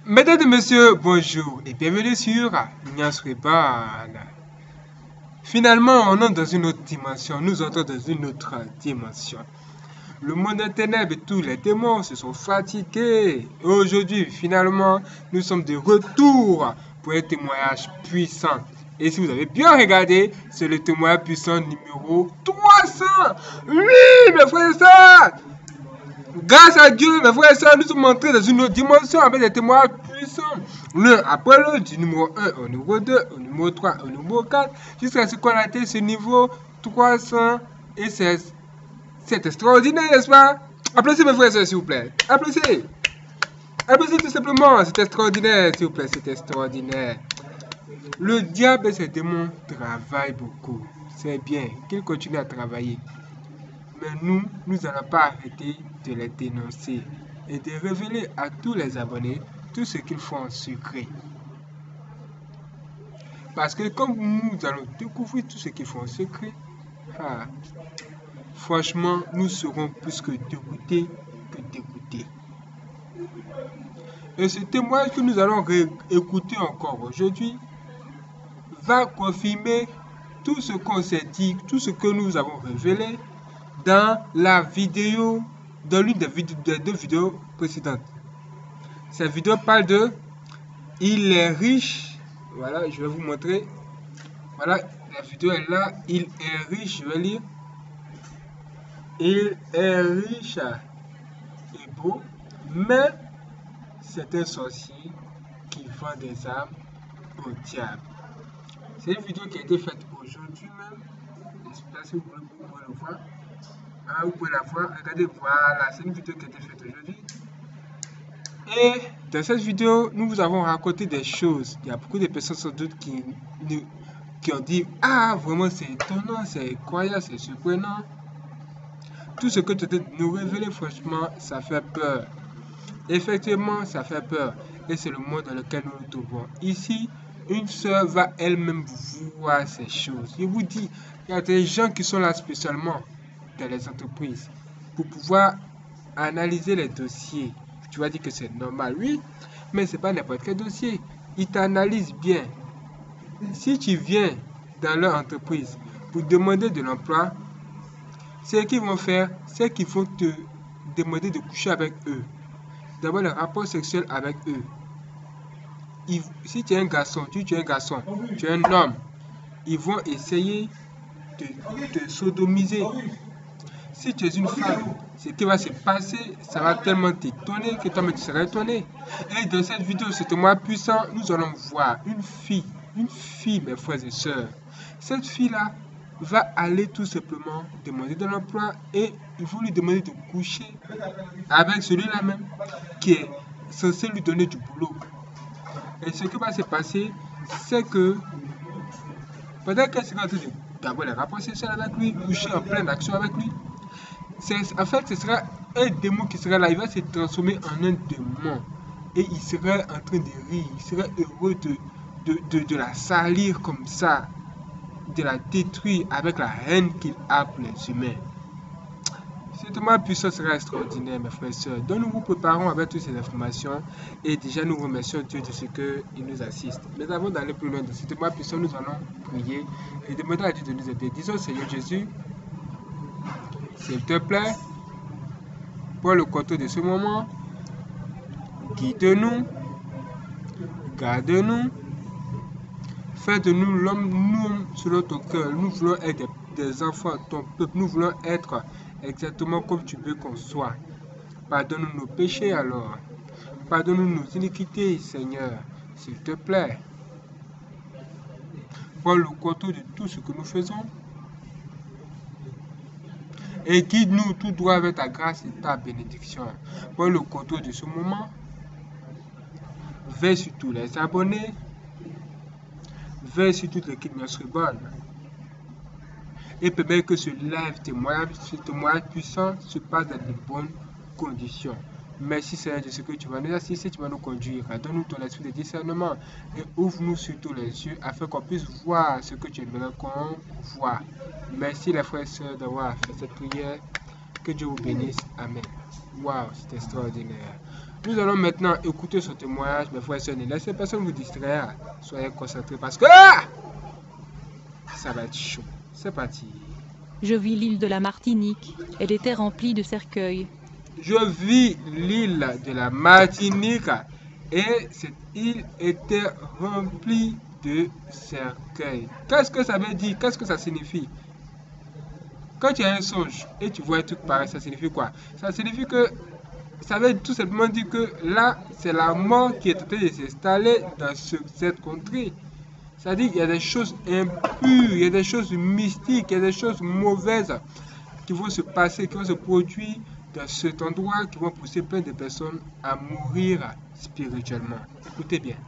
Mesdames et messieurs, bonjour et bienvenue sur Nias Reban. Finalement, on entre dans une autre dimension, nous entrons dans une autre dimension. Le monde des ténèbres et tous les démons se sont fatigués. Et aujourd'hui, finalement, nous sommes de retour pour un témoignage puissant. Et si vous avez bien regardé, c'est le témoignage puissant numéro 300. Oui, mes frères et sœurs! Grâce à Dieu, mes frères et sœurs, nous sommes entrés dans une autre dimension avec des témoignages puissants. L'un après l'autre, du numéro 1 au numéro 2, au numéro 3, au numéro 4, jusqu'à ce qu'on a atteint ce niveau 300. Et c'est extraordinaire, n'est-ce pas? Applaudissez mes frères et sœurs, s'il vous plaît. Applaudissez. Applaudissez tout simplement. C'est extraordinaire, s'il vous plaît. C'est extraordinaire. Le diable et ses démons travaillent beaucoup. C'est bien qu'ils continuent à travailler. Mais nous n'allons pas arrêter de les dénoncer et de révéler à tous les abonnés tout ce qu'ils font en secret. Parce que comme nous allons découvrir tout ce qu'ils font en secret, franchement, nous serons plus que dégoûtés que dégoûtés. Et ce témoignage que nous allons écouter encore aujourd'hui va confirmer tout ce qu'on s'est dit, tout ce que nous avons révélé dans la vidéo, dans l'une des deux vidéos précédentes. Cette vidéo parle de « Il est riche ». Voilà, je vais vous montrer. Voilà, la vidéo est là. « Il est riche », je vais lire. « Il est riche et beau, mais c'est un sorcier qui vend des armes au diable. » C'est une vidéo qui a été faite aujourd'hui même. J'espère que vous pouvez le voir. Vous pouvez la voir, regardez, voilà, c'est une vidéo qui a été faite aujourd'hui. Et dans cette vidéo, nous vous avons raconté des choses. Il y a beaucoup de personnes sans doute qui ont dit « Ah, vraiment c'est étonnant, c'est incroyable, c'est surprenant. » Tout ce que tu as nous révéler, franchement, ça fait peur. Effectivement, ça fait peur. Et c'est le monde dans lequel nous nous trouvons. Ici, une sœur va elle-même voir ces choses. Je vous dis, il y a des gens qui sont là spécialement dans les entreprises pour pouvoir analyser les dossiers. Tu vas dire que c'est normal, oui, mais c'est pas n'importe quel dossier. Ils t'analysent bien. Si tu viens dans leur entreprise pour demander de l'emploi, ce qu'ils vont faire, c'est qu'ils vont te demander de coucher avec eux, d'avoir le rapport sexuel avec eux. Si tu es un garçon, tu es un garçon, tu es un homme, ils vont essayer de te sodomiser. Si tu es une femme, ce qui va se passer, ça va tellement t'étonner que toi-même tu seras étonné. Et dans cette vidéo, c'est moi puissant, nous allons voir une fille, mes frères et sœurs. Cette fille-là va aller tout simplement demander de l'emploi et il faut lui demander de coucher avec celui-là même qui est censé lui donner du boulot. Et ce qui va se passer, c'est que pendant qu'elle sera en train d'avoir les rapports sexuels avec lui, coucher en pleine action avec lui, en fait, ce sera un démon qui sera là. Il va se transformer en un démon. Et il sera en train de rire. Il sera heureux de la salir comme ça. De la détruire avec la haine qu'il a pour les humains. Cette témoignage puissant sera extraordinaire, mes frères et sœurs. Donc nous vous préparons avec toutes ces informations. Et déjà nous remercions Dieu de ce qu'il nous assiste. Mais avant d'aller plus loin de ce témoignage puissant, nous allons prier et demander à Dieu de nous aider. Disons, Seigneur Jésus, s'il te plaît, prends le contrôle de ce moment, guide-nous, garde-nous, fais de nous l'homme, nous selon ton cœur. Nous voulons être des enfants, ton peuple, nous voulons être exactement comme tu veux qu'on soit. Pardonne-nous nos péchés alors, pardonne-nous nos iniquités, Seigneur, s'il te plaît. Prends le contrôle de tout ce que nous faisons. Et guide-nous tout droit avec ta grâce et ta bénédiction. Prends le contrôle de ce moment. Veille sur tous les abonnés. Veille sur toute l'équipe Nias Reban. Et permets que ce live témoignage puissant se passe dans de bonnes conditions. Merci Seigneur de ce que tu vas nous assister, tu vas nous conduire. Donne-nous ton esprit de discernement et ouvre-nous surtout les yeux afin qu'on puisse voir ce que tu aimerais qu'on voit. Merci les frères et sœurs d'avoir fait cette prière. Que Dieu vous bénisse. Amen. Waouh, c'est extraordinaire. Nous allons maintenant écouter ce témoignage, mes frères et sœurs. Ne laissez personne vous distraire. Soyez concentrés parce que ça va être chaud. C'est parti. Je vis l'île de la Martinique. Elle était remplie de cercueils. Je vis l'île de la Martinique et cette île était remplie de cercueils. Qu'est-ce que ça veut dire? Qu'est-ce que ça signifie? Quand tu as un songe et tu vois un truc pareil, ça signifie quoi? Ça signifie que ça veut tout simplement dire que là, c'est la mort qui est en train de s'installer dans cette contrée. C'est-à-dire qu'il y a des choses impures, il y a des choses mystiques, il y a des choses mauvaises qui vont se passer, qui vont se produire dans cet endroit, qui vont pousser plein de personnes à mourir spirituellement. Écoutez bien.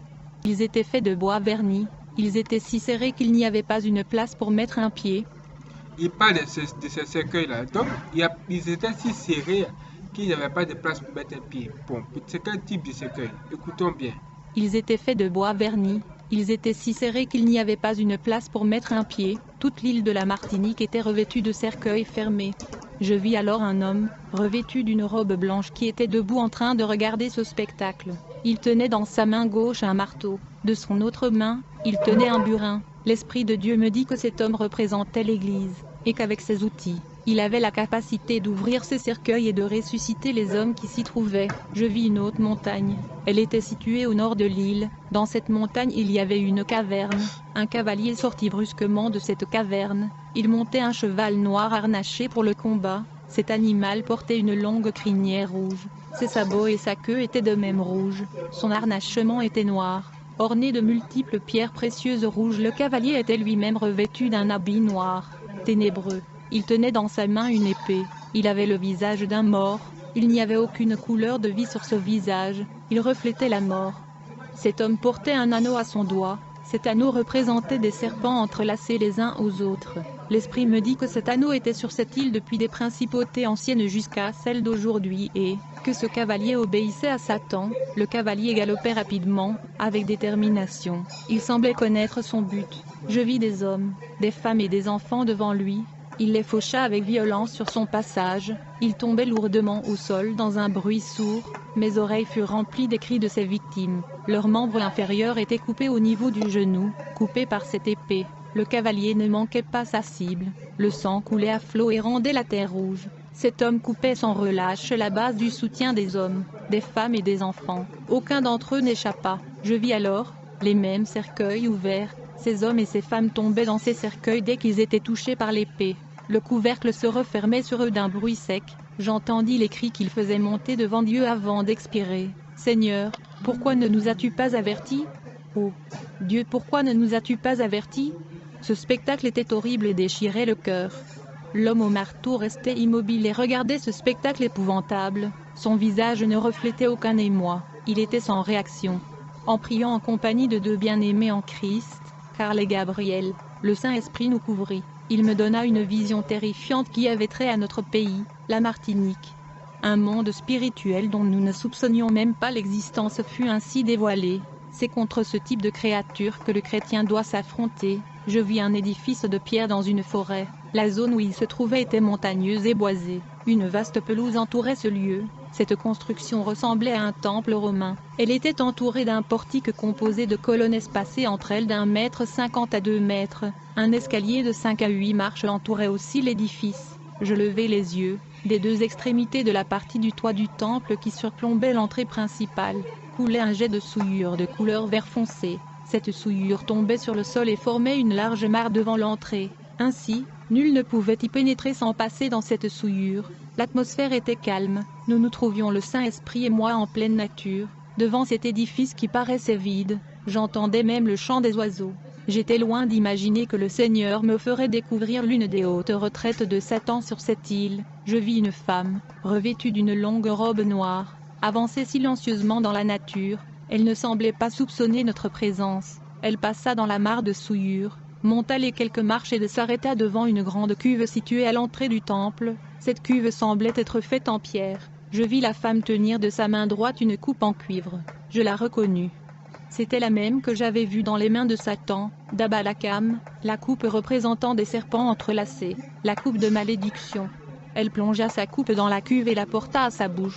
Ils étaient faits de bois verni. Ils étaient si serrés qu'il n'y avait pas une place pour mettre un pied. Il parle de ces cercueils-là. Donc, ils étaient si serrés qu'il n'y avait pas de place pour mettre un pied. Bon, c'est quel type de cercueil? Écoutons bien. Ils étaient faits de bois verni. Ils étaient si serrés qu'il n'y avait pas une place pour mettre un pied. Toute l'île de la Martinique était revêtue de cercueils fermés. Je vis alors un homme, revêtu d'une robe blanche qui était debout en train de regarder ce spectacle. Il tenait dans sa main gauche un marteau. De son autre main, il tenait un burin. L'Esprit de Dieu me dit que cet homme représentait l'Église, et qu'avec ses outils, il avait la capacité d'ouvrir ces cercueils et de ressusciter les hommes qui s'y trouvaient. Je vis une haute montagne. Elle était située au nord de l'île. Dans cette montagne, il y avait une caverne. Un cavalier sortit brusquement de cette caverne. Il montait un cheval noir harnaché pour le combat. Cet animal portait une longue crinière rouge. Ses sabots et sa queue étaient de même rouge. Son harnachement était noir. Orné de multiples pierres précieuses rouges, le cavalier était lui-même revêtu d'un habit noir, ténébreux. Il tenait dans sa main une épée. Il avait le visage d'un mort. Il n'y avait aucune couleur de vie sur ce visage. Il reflétait la mort. Cet homme portait un anneau à son doigt. Cet anneau représentait des serpents entrelacés les uns aux autres. L'Esprit me dit que cet anneau était sur cette île depuis des principautés anciennes jusqu'à celle d'aujourd'hui et que ce cavalier obéissait à Satan. Le cavalier galopait rapidement, avec détermination. Il semblait connaître son but. Je vis des hommes, des femmes et des enfants devant lui. Il les faucha avec violence sur son passage. Il tombait lourdement au sol dans un bruit sourd. Mes oreilles furent remplies des cris de ses victimes. Leurs membres inférieurs étaient coupés au niveau du genou, coupés par cette épée. Le cavalier ne manquait pas sa cible. Le sang coulait à flot et rendait la terre rouge. Cet homme coupait sans relâche la base du soutien des hommes, des femmes et des enfants. Aucun d'entre eux n'échappa. Je vis alors les mêmes cercueils ouverts. Ces hommes et ces femmes tombaient dans ces cercueils dès qu'ils étaient touchés par l'épée. Le couvercle se refermait sur eux d'un bruit sec. J'entendis les cris qu'ils faisaient monter devant Dieu avant d'expirer. « Seigneur, pourquoi ne nous as-tu pas avertis? Oh, Dieu, pourquoi ne nous as-tu pas avertis ?» Ce spectacle était horrible et déchirait le cœur. L'homme au marteau restait immobile et regardait ce spectacle épouvantable. Son visage ne reflétait aucun émoi. Il était sans réaction. En priant en compagnie de deux bien-aimés en Christ, Karl et Gabriel, le Saint-Esprit nous couvrit. Il me donna une vision terrifiante qui avait trait à notre pays, la Martinique. Un monde spirituel dont nous ne soupçonnions même pas l'existence fut ainsi dévoilé. C'est contre ce type de créature que le chrétien doit s'affronter. Je vis un édifice de pierre dans une forêt. La zone où il se trouvait était montagneuse et boisée. Une vaste pelouse entourait ce lieu. Cette construction ressemblait à un temple romain. Elle était entourée d'un portique composé de colonnes espacées entre elles d'1,50 m à 2 mètres. Un escalier de 5 à 8 marches entourait aussi l'édifice. Je levai les yeux. Des deux extrémités de la partie du toit du temple qui surplombait l'entrée principale, coulait un jet de souillure de couleur vert foncé. Cette souillure tombait sur le sol et formait une large mare devant l'entrée. Ainsi, nul ne pouvait y pénétrer sans passer dans cette souillure. L'atmosphère était calme. Nous nous trouvions, le Saint-Esprit et moi, en pleine nature, devant cet édifice qui paraissait vide. J'entendais même le chant des oiseaux. J'étais loin d'imaginer que le Seigneur me ferait découvrir l'une des hautes retraites de Satan sur cette île. Je vis une femme, revêtue d'une longue robe noire, avancer silencieusement dans la nature. Elle ne semblait pas soupçonner notre présence. Elle passa dans la mare de souillure, monta les quelques marches et s'arrêta devant une grande cuve située à l'entrée du temple. Cette cuve semblait être faite en pierre. Je vis la femme tenir de sa main droite une coupe en cuivre. Je la reconnus. C'était la même que j'avais vue dans les mains de Satan, d'Abalakam, la coupe représentant des serpents entrelacés, la coupe de malédiction. Elle plongea sa coupe dans la cuve et la porta à sa bouche.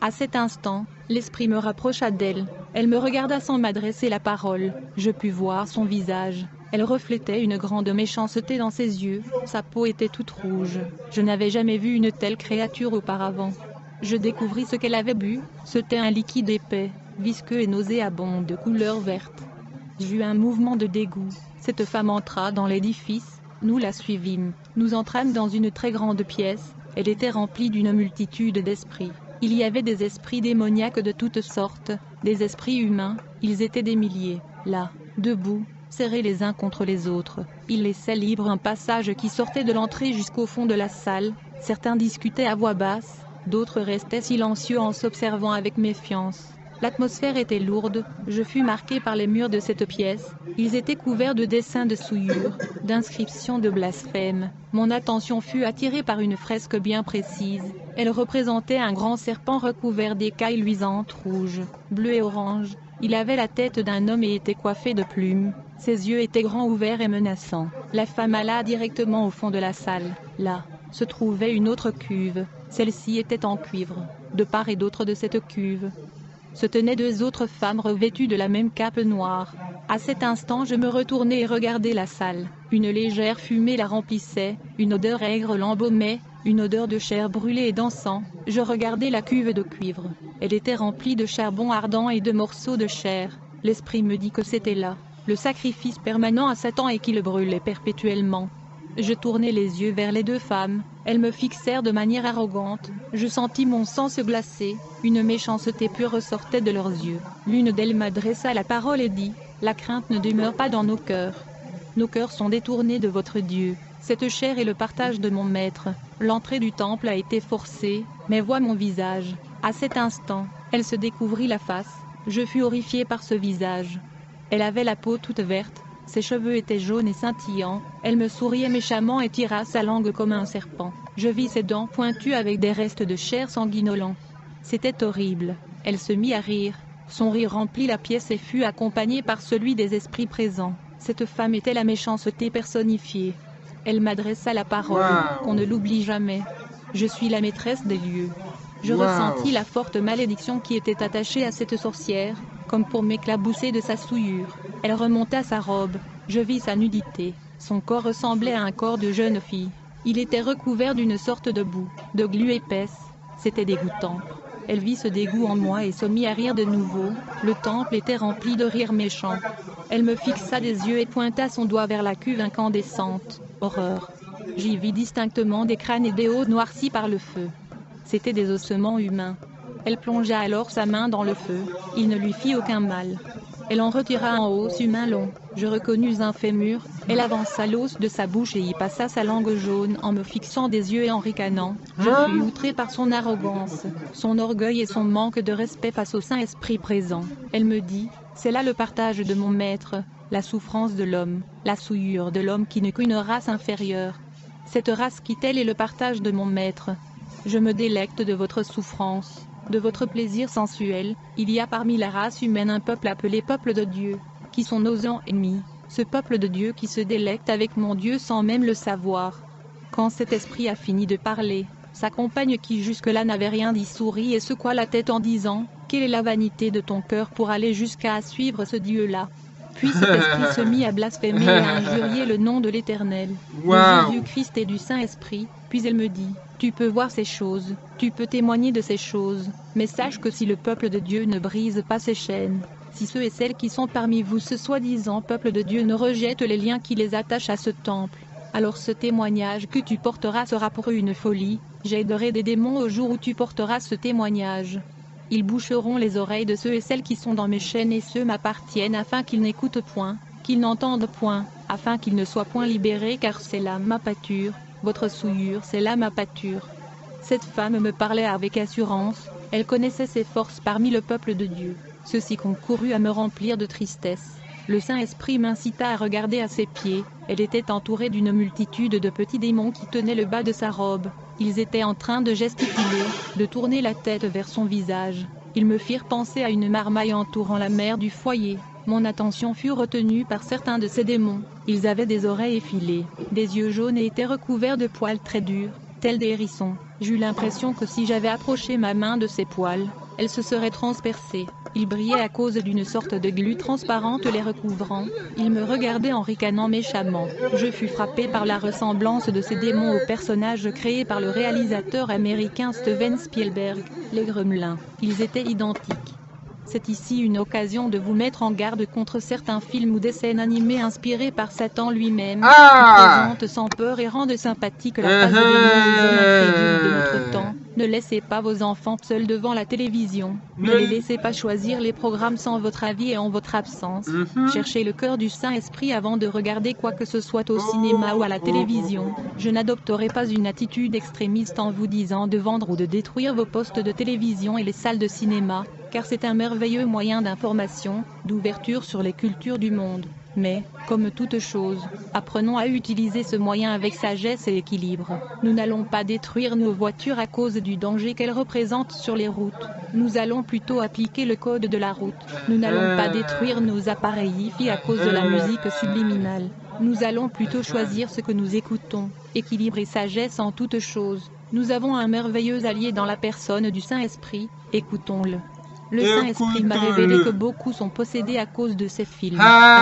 À cet instant, l'esprit me rapprocha d'elle. Elle me regarda sans m'adresser la parole. Je pus voir son visage. Elle reflétait une grande méchanceté dans ses yeux. Sa peau était toute rouge. Je n'avais jamais vu une telle créature auparavant. Je découvris ce qu'elle avait bu. C'était un liquide épais, visqueux et nauséabond de couleur verte. J'eus un mouvement de dégoût. Cette femme entra dans l'édifice. Nous la suivîmes. Nous entrâmes dans une très grande pièce. Elle était remplie d'une multitude d'esprits. Il y avait des esprits démoniaques de toutes sortes, des esprits humains, ils étaient des milliers. Là, debout, serrés les uns contre les autres, ils laissaient libre un passage qui sortait de l'entrée jusqu'au fond de la salle. Certains discutaient à voix basse, d'autres restaient silencieux en s'observant avec méfiance. L'atmosphère était lourde, je fus marqué par les murs de cette pièce. Ils étaient couverts de dessins de souillures, d'inscriptions de blasphème. Mon attention fut attirée par une fresque bien précise. Elle représentait un grand serpent recouvert d'écailles luisantes rouges, bleues et oranges. Il avait la tête d'un homme et était coiffé de plumes. Ses yeux étaient grands ouverts et menaçants. La femme alla directement au fond de la salle. Là, se trouvait une autre cuve. Celle-ci était en cuivre. De part et d'autre de cette cuve se tenaient deux autres femmes revêtues de la même cape noire. À cet instant je me retournai et regardai la salle. Une légère fumée la remplissait, une odeur aigre l'embaumait, une odeur de chair brûlée et d'encens. Je regardai la cuve de cuivre. Elle était remplie de charbon ardent et de morceaux de chair. L'esprit me dit que c'était là, le sacrifice permanent à Satan et qui le brûlait perpétuellement. Je tournai les yeux vers les deux femmes. Elles me fixèrent de manière arrogante. Je sentis mon sang se glacer. Une méchanceté pure ressortait de leurs yeux. L'une d'elles m'adressa la parole et dit : « La crainte ne demeure pas dans nos cœurs. Nos cœurs sont détournés de votre Dieu. Cette chair est le partage de mon maître. L'entrée du temple a été forcée, mais vois mon visage. » À cet instant, elle se découvrit la face. Je fus horrifié par ce visage. Elle avait la peau toute verte. Ses cheveux étaient jaunes et scintillants, elle me souriait méchamment et tira sa langue comme un serpent. Je vis ses dents pointues avec des restes de chair sanguinolents. C'était horrible. Elle se mit à rire. Son rire remplit la pièce et fut accompagné par celui des esprits présents. Cette femme était la méchanceté personnifiée. Elle m'adressa la parole, qu'on ne l'oublie jamais. Je suis la maîtresse des lieux. Je ressentis la forte malédiction qui était attachée à cette sorcière, comme pour m'éclabousser de sa souillure. Elle remonta sa robe, je vis sa nudité. Son corps ressemblait à un corps de jeune fille. Il était recouvert d'une sorte de boue, de glu épaisse. C'était dégoûtant. Elle vit ce dégoût en moi et se mit à rire de nouveau. Le temple était rempli de rires méchants. Elle me fixa des yeux et pointa son doigt vers la cuve incandescente. Horreur. J'y vis distinctement des crânes et des os noircis par le feu. C'étaient des ossements humains. Elle plongea alors sa main dans le feu. Il ne lui fit aucun mal. Elle en retira un os humain long. Je reconnus un fémur. Elle avança l'os de sa bouche et y passa sa langue jaune en me fixant des yeux et en ricanant. Je fus outré par son arrogance, son orgueil et son manque de respect face au Saint-Esprit présent. Elle me dit : « C'est là le partage de mon maître, la souffrance de l'homme, la souillure de l'homme qui n'est qu'une race inférieure. Cette race qui telle est le partage de mon maître. Je me délecte de votre souffrance, de votre plaisir sensuel. Il y a parmi la race humaine un peuple appelé peuple de Dieu, qui sont nos ennemis, ce peuple de Dieu qui se délecte avec mon Dieu sans même le savoir. » Quand cet esprit a fini de parler, sa compagne qui jusque-là n'avait rien dit sourit et secoua la tête en disant : « Quelle est la vanité de ton cœur pour aller jusqu'à suivre ce Dieu-là ? » Puis cet esprit se mit à blasphémer et à injurier le nom de l'Éternel, de Jésus-Christ et du Saint-Esprit. Puis elle me dit : « Tu peux voir ces choses, tu peux témoigner de ces choses, mais sache que si le peuple de Dieu ne brise pas ses chaînes, si ceux et celles qui sont parmi vous, ce soi-disant peuple de Dieu, ne rejettent les liens qui les attachent à ce temple, alors ce témoignage que tu porteras sera pour eux une folie. J'aiderai des démons au jour où tu porteras ce témoignage. Ils boucheront les oreilles de ceux et celles qui sont dans mes chaînes et ceux m'appartiennent afin qu'ils n'écoutent point, qu'ils n'entendent point, afin qu'ils ne soient point libérés, car c'est là ma pâture, votre souillure, c'est là ma pâture. » Cette femme me parlait avec assurance, elle connaissait ses forces parmi le peuple de Dieu. Ceci concourut à me remplir de tristesse. Le Saint-Esprit m'incita à regarder à ses pieds. Elle était entourée d'une multitude de petits démons qui tenaient le bas de sa robe. Ils étaient en train de gesticuler, de tourner la tête vers son visage. Ils me firent penser à une marmaille entourant la mère du foyer. Mon attention fut retenue par certains de ces démons. Ils avaient des oreilles effilées, des yeux jaunes et étaient recouverts de poils très durs. tel des hérissons. J'eus l'impression que si j'avais approché ma main de ses poils, elle se serait transpercée. Il brillait à cause d'une sorte de glu transparente les recouvrant. Il me regardait en ricanant méchamment. Je fus frappé par la ressemblance de ces démons aux personnages créés par le réalisateur américain Steven Spielberg, les Gremlins. Ils étaient identiques. C'est ici une occasion de vous mettre en garde contre certains films ou dessins animés inspirés par Satan lui-même, qui présentent sans peur et rendent sympathique la face de démons aux hommes incrédules de notre temps. Ne laissez pas vos enfants seuls devant la télévision. Ne les laissez pas choisir les programmes sans votre avis et en votre absence. Cherchez le cœur du Saint-Esprit avant de regarder quoi que ce soit au cinéma ou à la télévision. Je n'adopterai pas une attitude extrémiste en vous disant de vendre ou de détruire vos postes de télévision et les salles de cinéma, car c'est un merveilleux moyen d'information, d'ouverture sur les cultures du monde. Mais, comme toute chose, apprenons à utiliser ce moyen avec sagesse et équilibre. Nous n'allons pas détruire nos voitures à cause du danger qu'elles représentent sur les routes. Nous allons plutôt appliquer le code de la route. Nous n'allons pas détruire nos appareils hi-fi à cause de la musique subliminale. Nous allons plutôt choisir ce que nous écoutons. Équilibre et sagesse en toute chose. Nous avons un merveilleux allié dans la personne du Saint-Esprit. Écoutons-le. Le Saint-Esprit m'a révélé que beaucoup sont possédés à cause de ces films.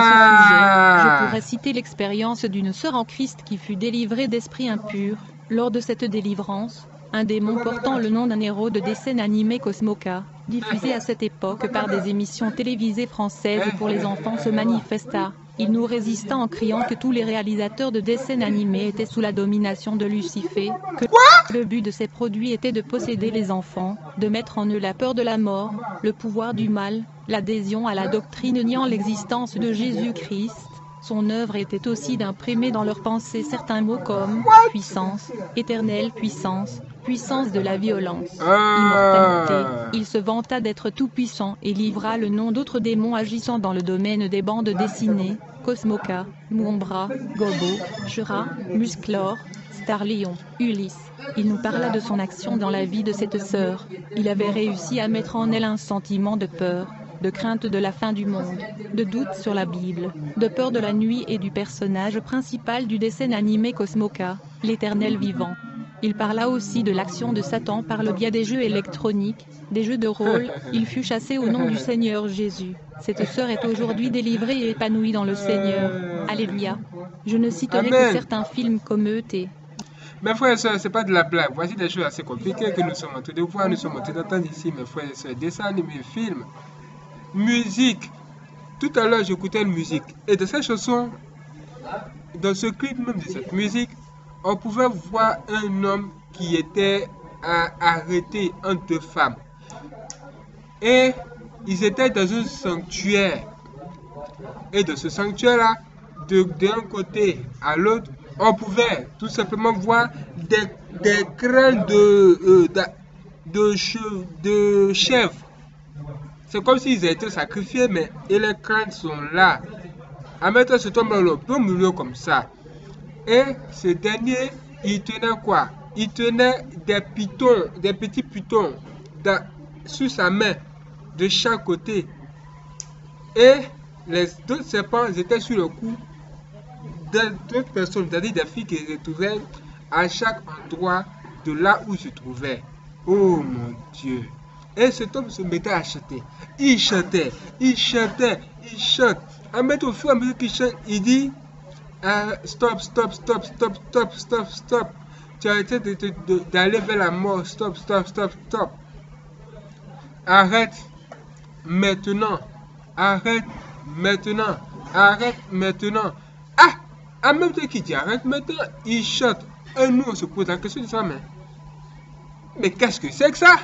À ce sujet, je pourrais citer l'expérience d'une sœur en Christ qui fut délivrée d'esprits impurs. Lors de cette délivrance, un démon portant le nom d'un héros de dessin animé Cosmoka, diffusé à cette époque par des émissions télévisées françaises pour les enfants, se manifesta. Il nous résista en criant que tous les réalisateurs de dessins animés étaient sous la domination de Lucifer, que le but de ces produits était de posséder les enfants, de mettre en eux la peur de la mort, le pouvoir du mal, l'adhésion à la doctrine niant l'existence de Jésus-Christ. Son œuvre était aussi d'imprimer dans leurs pensées certains mots comme puissance, éternelle puissance, puissance de la violence, immortalité. Il se vanta d'être tout-puissant et livra le nom d'autres démons agissant dans le domaine des bandes dessinées, Cosmoka, Moombra, Gobo, Shura, Musclor, Starlion, Ulysse. Il nous parla de son action dans la vie de cette sœur. Il avait réussi à mettre en elle un sentiment de peur, de crainte de la fin du monde, de doute sur la Bible, de peur de la nuit et du personnage principal du dessin animé Cosmoka, l'Éternel vivant. Il parla aussi de l'action de Satan par le biais des jeux électroniques, des jeux de rôle. Il fut chassé au nom du Seigneur Jésus. Cette sœur est aujourd'hui délivrée et épanouie dans le Seigneur. Alléluia. Je ne citerai que certains films comme E.T. Mes frères et sœurs, ce n'est pas de la blague. Voici des choses assez compliquées que nous sommes en train de voir. Nous sommes en train d'entendre ici, mes frères et sœurs, dessins animés, films, musique. Tout à l'heure, j'écoutais une musique. Et de cette chanson, dans ce clip même de cette musique, on pouvait voir un homme qui était arrêté entre deux femmes. Et ils étaient dans un sanctuaire. Et de ce sanctuaire-là, d'un côté à l'autre, on pouvait tout simplement voir des crânes de chèvres. C'est comme s'ils étaient sacrifiés, mais et les crânes sont là. À mettre ce tombe dans le beau milieu comme ça. Et ce dernier, il tenait quoi? Il tenait des pitons, des petits pitons sur sa main, de chaque côté. Et les deux serpents étaient sur le cou d'autres personnes, c'est-à-dire des filles qui se trouvaient à chaque endroit de là où se trouvaient. Oh mon Dieu! Et cet homme se mettait à chanter. Il chantait, il chantait, il chante. À mettre au fur et à mesure qu'il chante, il dit stop, stop, stop, stop, stop, stop, stop. Tu as arrêté d'aller vers la mort. Stop, stop, stop, stop. Arrête maintenant. Arrête maintenant. Arrête maintenant. Ah! En même temps qu'il dit arrête maintenant, il chante. Et nous, on se pose la question de ça, mais qu'est-ce que c'est que ça?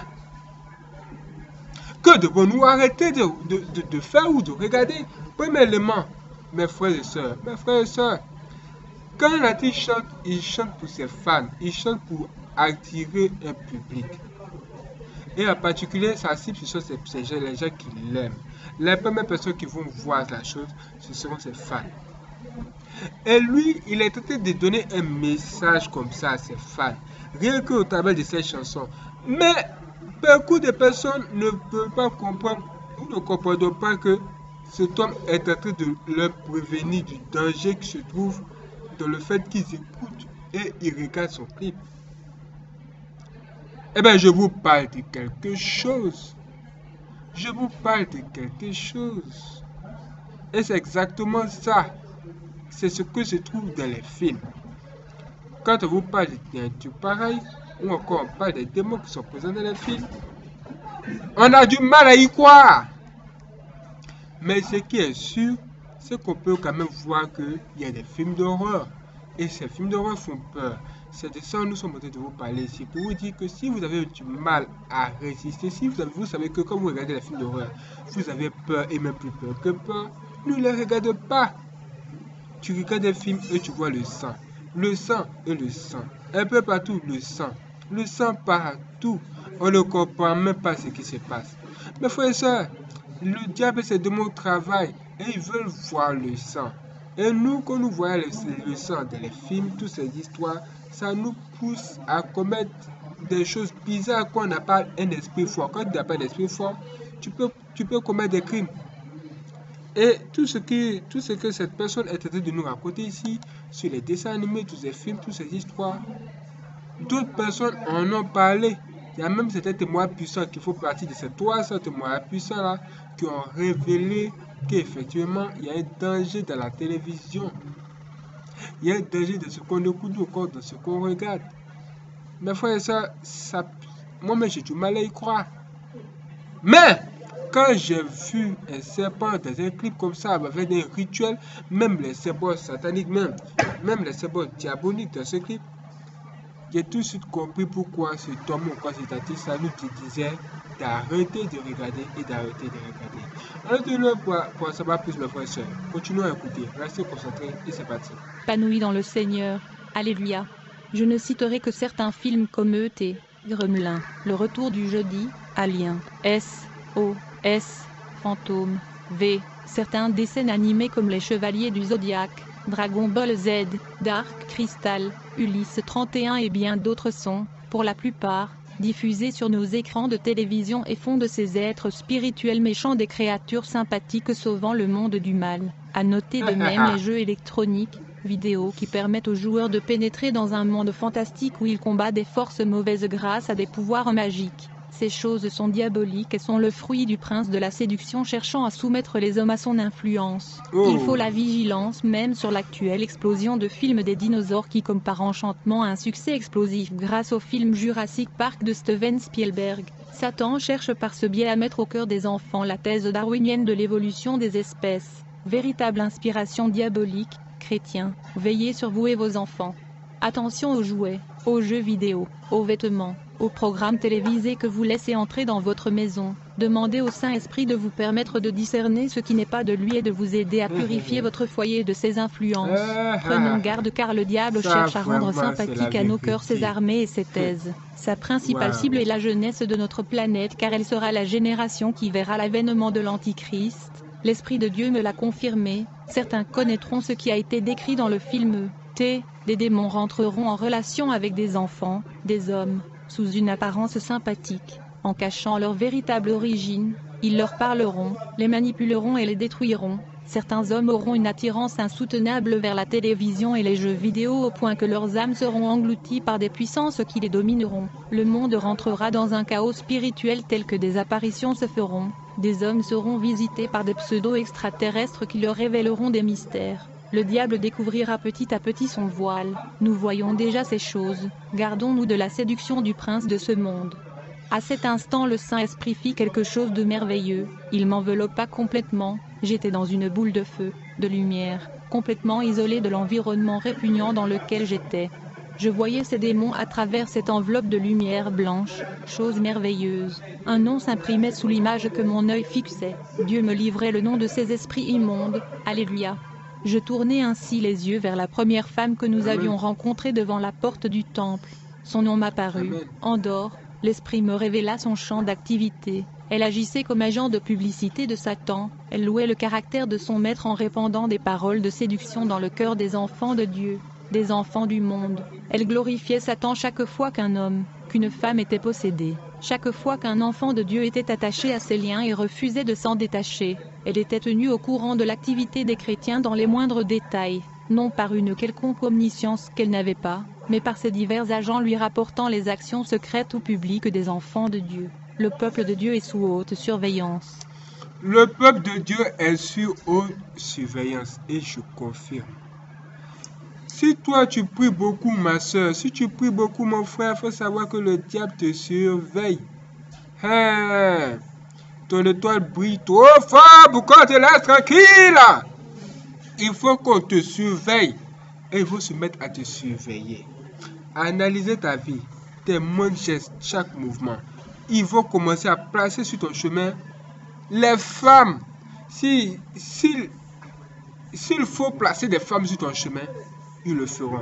Que devons-nous arrêter de faire ou de regarder? Premièrement, mes frères et sœurs, quand un artiste chante, il chante pour ses fans, il chante pour attirer un public. Et en particulier, ça cible sur ces gens, les gens qui l'aiment. Les premières personnes qui vont voir la chose, ce seront ses fans. Et lui, il est tenté de donner un message comme ça à ses fans, rien qu'au travers de ses chansons. Mais beaucoup de personnes ne peuvent pas comprendre ou ne comprennent pas que cet homme est en train de leur prévenir du danger qui se trouve dans le fait qu'ils écoutent et ils regardent son clip. Eh bien, je vous parle de quelque chose. Je vous parle de quelque chose. Et c'est exactement ça. C'est ce que se trouve dans les films. Quand on vous parle d'un truc pareil, ou encore on parle des démons qui sont présents dans les films, on a du mal à y croire. Mais ce qui est sûr, c'est qu'on peut quand même voir qu'il y a des films d'horreur. Et ces films d'horreur font peur. C'est de ça que nous sommes en train de vous parler ici. Pour vous dire que si vous avez du mal à résister, si vous savez que quand vous regardez les films d'horreur, vous avez peur et même plus peur que peur, ne les regarde pas. Tu regardes des films et tu vois le sang. Le sang et le sang. Un peu partout, le sang. Le sang partout. On ne comprend même pas ce qui se passe. Mes frères et sœurs, le diable et ses démons travaillent et ils veulent voir le sang. Et nous, quand nous voyons le sang dans les films, toutes ces histoires, ça nous pousse à commettre des choses bizarres quand on n'a pas un esprit fort. Quand tu n'as pas d'esprit fort, tu peux commettre des crimes. Et tout ce que cette personne est en train de nous raconter ici, sur les dessins animés, tous ces films, toutes ces histoires, d'autres personnes en ont parlé. Il y a même certains témoins puissants qui font partie de ces 300 témoins puissants-là qui ont révélé qu'effectivement, il y a un danger dans la télévision. Il y a un danger de ce qu'on écoute ou encore de ce qu'on regarde. Mes frères et sœurs, moi-même j'ai du mal à y croire. Mais quand j'ai vu un serpent dans un clip comme ça, avec des rituels, même les serpents sataniques, même les serpents diaboliques dans ce clip, j'ai tout de suite compris pourquoi ce Tom ou quoi cet artiste, ça nous disait d'arrêter de regarder et d'arrêter de regarder. Retenez pour en savoir plus, mes frères et sœurs. Continuons à écouter, restez concentrés et c'est parti. Épanoui dans le Seigneur. Alléluia. Je ne citerai que certains films comme E.T., Gremlin, Le Retour du Jeudi, Alien, S.O.S., Fantôme, V, certains dessins animés comme Les Chevaliers du Zodiaque, Dragon Ball Z, Dark Crystal, Ulysse 31 et bien d'autres sont, pour la plupart, diffusés sur nos écrans de télévision et font de ces êtres spirituels méchants des créatures sympathiques sauvant le monde du mal. À noter de même les jeux électroniques, vidéo qui permettent aux joueurs de pénétrer dans un monde fantastique où ils combattent des forces mauvaises grâce à des pouvoirs magiques. Ces choses sont diaboliques et sont le fruit du prince de la séduction cherchant à soumettre les hommes à son influence. Il faut la vigilance même sur l'actuelle explosion de films des dinosaures qui comme par enchantement a un succès explosif grâce au film Jurassic Park de Steven Spielberg. Satan cherche par ce biais à mettre au cœur des enfants la thèse darwinienne de l'évolution des espèces. Véritable inspiration diabolique, chrétiens, veillez sur vous et vos enfants. Attention aux jouets, aux jeux vidéo, aux vêtements, aux programmes télévisés que vous laissez entrer dans votre maison. Demandez au Saint-Esprit de vous permettre de discerner ce qui n'est pas de lui et de vous aider à purifier votre foyer de ses influences. Prenons garde car le diable cherche à rendre sympathique à nos cœurs ses armées et ses thèses. Sa principale cible est la jeunesse de notre planète car elle sera la génération qui verra l'avènement de l'Antichrist. L'Esprit de Dieu me l'a confirmé. Certains connaîtront ce qui a été décrit dans le film T. Des démons rentreront en relation avec des enfants, des hommes, sous une apparence sympathique. En cachant leur véritable origine, ils leur parleront, les manipuleront et les détruiront. Certains hommes auront une attirance insoutenable vers la télévision et les jeux vidéo au point que leurs âmes seront englouties par des puissances qui les domineront. Le monde rentrera dans un chaos spirituel tel que des apparitions se feront. Des hommes seront visités par des pseudo-extraterrestres qui leur révéleront des mystères. Le diable découvrira petit à petit son voile. Nous voyons déjà ces choses. Gardons-nous de la séduction du prince de ce monde. À cet instant le Saint-Esprit fit quelque chose de merveilleux. Il m'enveloppa complètement. J'étais dans une boule de feu, de lumière, complètement isolée de l'environnement répugnant dans lequel j'étais. Je voyais ces démons à travers cette enveloppe de lumière blanche, chose merveilleuse. Un nom s'imprimait sous l'image que mon œil fixait. Dieu me livrait le nom de ces esprits immondes. Alléluia. Je tournai ainsi les yeux vers la première femme que nous avions rencontrée devant la porte du temple. Son nom m'apparut. Andor, l'esprit me révéla son champ d'activité. Elle agissait comme agent de publicité de Satan. Elle louait le caractère de son maître en répandant des paroles de séduction dans le cœur des enfants de Dieu, des enfants du monde. Elle glorifiait Satan chaque fois qu'un homme, qu'une femme était possédée. Chaque fois qu'un enfant de Dieu était attaché à ses liens et refusait de s'en détacher, elle était tenue au courant de l'activité des chrétiens dans les moindres détails, non par une quelconque omniscience qu'elle n'avait pas, mais par ses divers agents lui rapportant les actions secrètes ou publiques des enfants de Dieu. Le peuple de Dieu est sous haute surveillance. Le peuple de Dieu est sous haute surveillance et je confirme. Si toi tu pries beaucoup ma soeur, si tu pries beaucoup mon frère, il faut savoir que le diable te surveille. Hein? Ton étoile brille trop fort pour qu'on te laisse tranquille. Il faut qu'on te surveille et il faut se mettre à te surveiller. Analyser ta vie, tes moindres gestes, chaque mouvement. Il faut commencer à placer sur ton chemin les femmes. S'il faut placer des femmes sur ton chemin, ils le feront.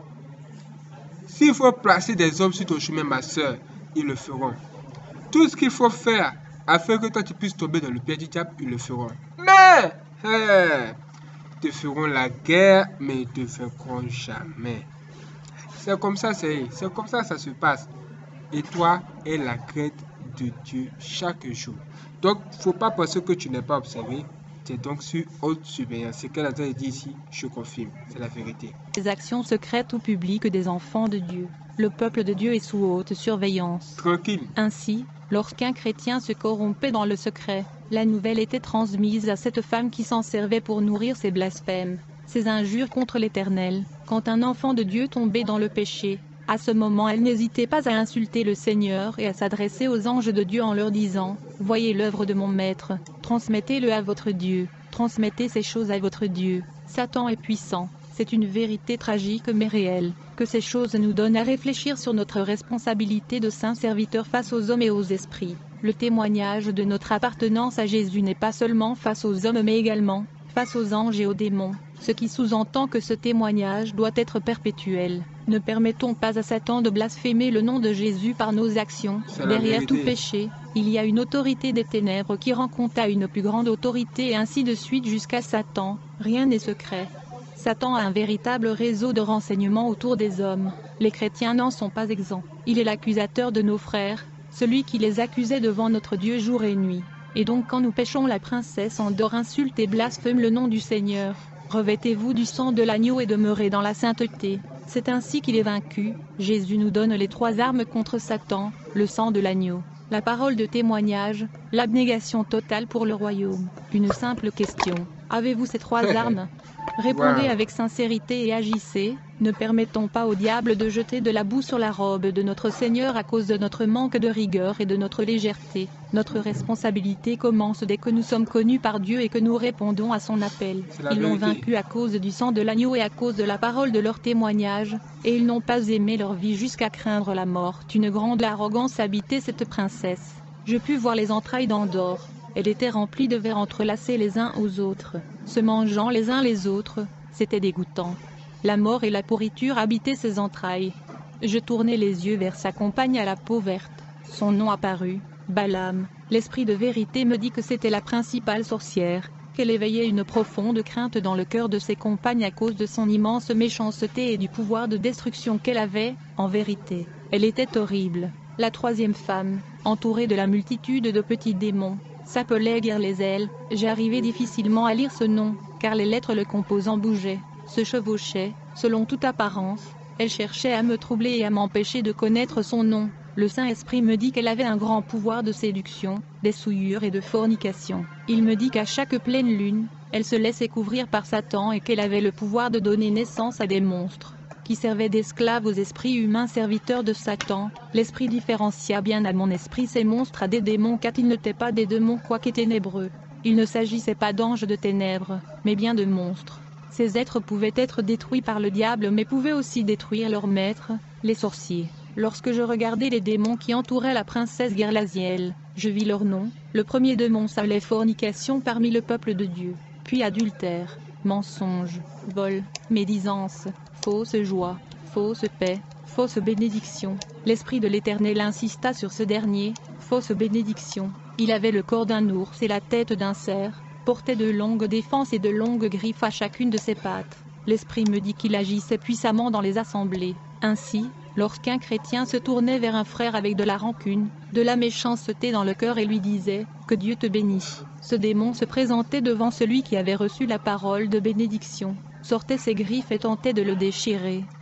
S'il faut placer des hommes sur ton chemin, ma soeur, ils le feront. Tout ce qu'il faut faire afin que toi tu puisses tomber dans le pied du diable, ils le feront. Mais, ils te feront la guerre, mais ils ne te vaincront jamais. C'est comme ça, c'est comme ça ça se passe. Et toi, est la crainte de Dieu chaque jour. Donc, il ne faut pas penser que tu n'es pas observé. Tu es donc sur haute surveillance. C'est qu'elle a dit ici, je confirme. C'est la vérité. Les actions secrètes ou publiques des enfants de Dieu. Le peuple de Dieu est sous haute surveillance. Tranquille. Ainsi, lorsqu'un chrétien se corrompait dans le secret, la nouvelle était transmise à cette femme qui s'en servait pour nourrir ses blasphèmes, ses injures contre l'Éternel. Quand un enfant de Dieu tombait dans le péché, à ce moment elle n'hésitait pas à insulter le Seigneur et à s'adresser aux anges de Dieu en leur disant « Voyez l'œuvre de mon maître, transmettez-le à votre Dieu, transmettez ces choses à votre Dieu. Satan est puissant. » C'est une vérité tragique mais réelle, que ces choses nous donnent à réfléchir sur notre responsabilité de saints serviteurs face aux hommes et aux esprits. Le témoignage de notre appartenance à Jésus n'est pas seulement face aux hommes mais également face aux anges et aux démons, ce qui sous-entend que ce témoignage doit être perpétuel. Ne permettons pas à Satan de blasphémer le nom de Jésus par nos actions. Derrière tout péché, il y a une autorité des ténèbres qui rend compte à une plus grande autorité et ainsi de suite jusqu'à Satan. Rien n'est secret. Satan a un véritable réseau de renseignements autour des hommes. Les chrétiens n'en sont pas exempts. Il est l'accusateur de nos frères, celui qui les accusait devant notre Dieu jour et nuit. Et donc quand nous péchons, la princesse Andor insulte et blasphème le nom du Seigneur. Revêtez-vous du sang de l'agneau et demeurez dans la sainteté. C'est ainsi qu'il est vaincu. Jésus nous donne les 3 armes contre Satan, le sang de l'agneau, la parole de témoignage, l'abnégation totale pour le royaume. Une simple question. Avez-vous ces 3 armes? Répondez avec sincérité et agissez. Ne permettons pas au diable de jeter de la boue sur la robe de notre Seigneur à cause de notre manque de rigueur et de notre légèreté. Notre responsabilité commence dès que nous sommes connus par Dieu et que nous répondons à son appel. Ils l'ont vaincu à cause du sang de l'agneau et à cause de la parole de leur témoignage, et ils n'ont pas aimé leur vie jusqu'à craindre la mort. Une grande arrogance habitait cette princesse. Je pus voir les entrailles d'Andor. Elle était remplie de vers entrelacés les uns aux autres, se mangeant les uns les autres. C'était dégoûtant. La mort et la pourriture habitaient ses entrailles. Je tournai les yeux vers sa compagne à la peau verte. Son nom apparut, Balaam. L'esprit de vérité me dit que c'était la principale sorcière, qu'elle éveillait une profonde crainte dans le cœur de ses compagnes à cause de son immense méchanceté et du pouvoir de destruction qu'elle avait. En vérité, elle était horrible. La 3e femme, entourée de la multitude de petits démons, s'appelait Girlézèl. J'arrivais difficilement à lire ce nom, car les lettres le composant bougeaient, se chevauchaient, selon toute apparence. Elle cherchait à me troubler et à m'empêcher de connaître son nom. Le Saint-Esprit me dit qu'elle avait un grand pouvoir de séduction, des souillures et de fornication. Il me dit qu'à chaque pleine lune, elle se laissait couvrir par Satan et qu'elle avait le pouvoir de donner naissance à des monstres, qui servaient d'esclaves aux esprits humains serviteurs de Satan. L'Esprit différencia bien à mon esprit ces monstres à des démons, car ils n'étaient pas des démons quoique ténébreux. Il ne s'agissait pas d'anges de ténèbres, mais bien de monstres. Ces êtres pouvaient être détruits par le diable mais pouvaient aussi détruire leurs maîtres, les sorciers. Lorsque je regardais les démons qui entouraient la princesse Girlézèl, je vis leurs noms. Le premier démon s'appelait fornication parmi le peuple de Dieu, puis adultère, mensonge, vol, médisance, fausse joie, fausse paix, fausse bénédiction. L'Esprit de l'Éternel insista sur ce dernier, fausse bénédiction. Il avait le corps d'un ours et la tête d'un cerf, portait de longues défenses et de longues griffes à chacune de ses pattes. L'Esprit me dit qu'il agissait puissamment dans les assemblées. Ainsi, lorsqu'un chrétien se tournait vers un frère avec de la rancune, de la méchanceté dans le cœur et lui disait « Que Dieu te bénisse », ce démon se présentait devant celui qui avait reçu la parole de bénédiction, sortait ses griffes et tentait de le déchirer.